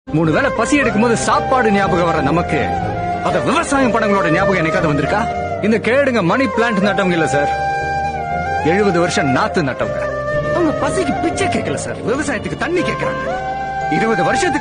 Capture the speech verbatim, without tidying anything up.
மூணு வேளை பசி எடுக்கும் போது சாப்பாடு ஞாபகம் வர நமக்கு அத விவசாயம் படங்களோட ஞாபகம் என்னைக்காவது வந்திருக்கா? இந்த கேடுங்க மணி பிளான்ட் நட்டவங்க இல்ல சார், எழுபது வருஷம் நாத்து நட்டவங்க. அவங்க பசிக்கு பிச்சை கேட்கல சார், விவசாயத்துக்கு தண்ணி கேட்கறாங்க. இருபது வருஷத்துக்கு